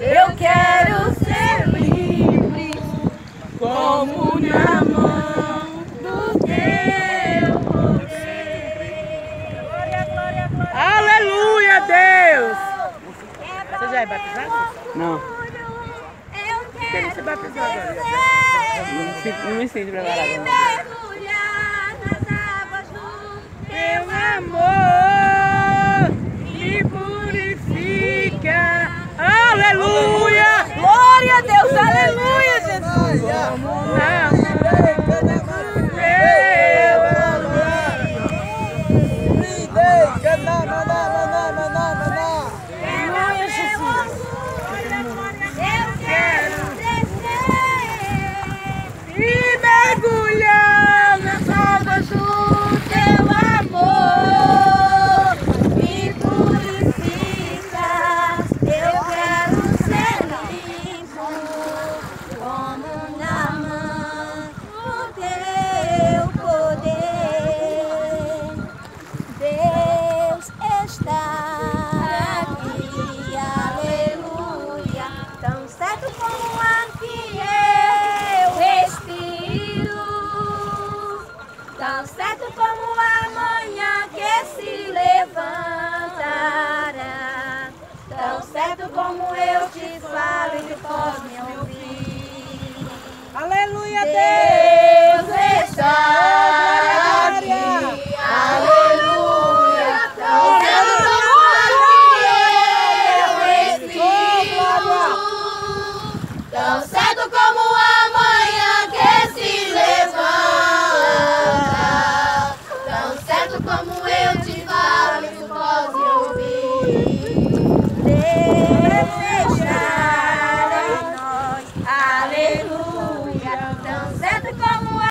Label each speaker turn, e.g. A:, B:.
A: Eu quero ser livre, como na mão do teu poder. Glória, glória, glória.
B: Aleluia, Deus! Você já é batizado?
C: Não.
A: Eu
B: Você se batizou agora?
C: Não me sinto preparado.
A: mergulhar nas águas do
B: Teu amor me purifica. Aleluia!
A: Glória a Deus, aleluia, Jesus.
B: Como na mão do teu
A: Aleluia, Jesus. Eu quero descer
B: e mergulhar nas águas do
A: teu amor, me purifica. Eu quero ser limpo, como na mão do teu poder. Deus está aqui, aleluia, tão certo como o ar que eu respiro, tão certo como a manhã que se levantará, tão certo como eu te falo e tu pode me ouvir.
B: Aleluia,
A: Deus está aqui, aleluia, tão certo como a manhã que eu respiro, tão certo